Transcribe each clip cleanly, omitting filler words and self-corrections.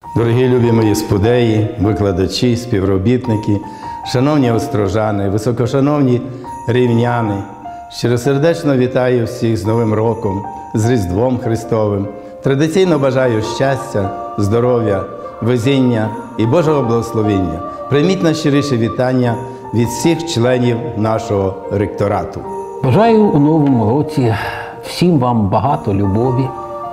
Дорогі любі мої спудеї, викладачі, співробітники, шановні острожани, високошановні рівняни, щиросердечно вітаю всіх з Новим роком, з Різдвом Христовим. Традиційно бажаю щастя, здоров'я, везіння і Божого благословення. Прийміть найщиріше вітання від всіх членів нашого ректорату. Бажаю у новому році всім вам багато любові.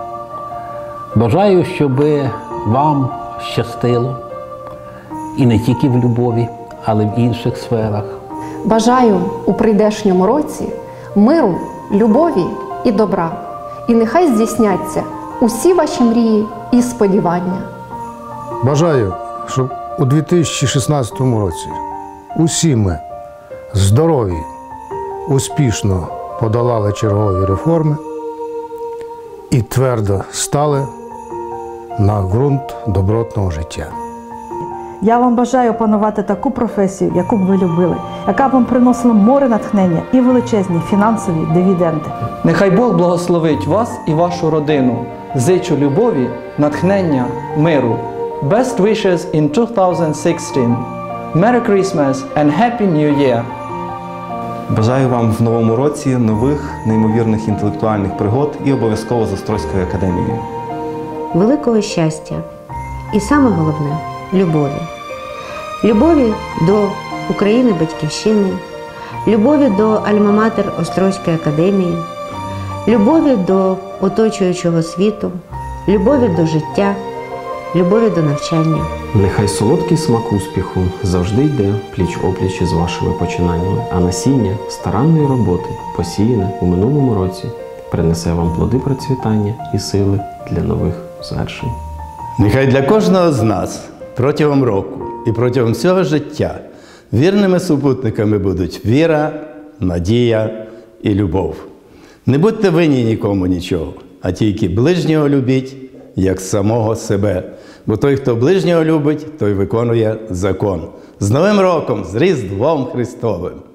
Бажаю, щоб вам щастило. І не тільки в любові, але в інших сферах. Бажаю у прийдешньому році миру, любові і добра. І нехай здійсняться усі ваші мрії і сподівання. Бажаю, щоб у 2016 році усі ми здорові, успішно подолали чергові реформи і твердо стали на ґрунт добротного життя. Я вам бажаю опанувати таку професію, яку б ви любили, яка б вам приносила море натхнення і величезні фінансові дивіденди. Нехай Бог благословить вас і вашу родину. Зичу любові, натхнення, миру. Best wishes in 2016. Merry Christmas and Happy New Year! Бажаю вам в новому році нових, неймовірних інтелектуальних пригод і обов'язково з Острозькою академією. Великого щастя і саме головне – любові. Любові до України, Батьківщини, любові до альма-матер Острозької академії, любові до оточуючого світу, любові до життя, любові до навчання. Нехай солодкий смак успіху завжди йде пліч-опліч із вашими починаннями, а насіння старанної роботи, посіяне у минулому році, принесе вам плоди процвітання і сили для нових звершень. Нехай для кожного з нас протягом року і протягом всього життя вірними супутниками будуть віра, надія і любов. Не будьте винні нікому нічого, а тільки ближнього любіть, як самого себе. Бо той, хто ближнього любить, той виконує закон. З Новим роком, з Різдвом Христовим!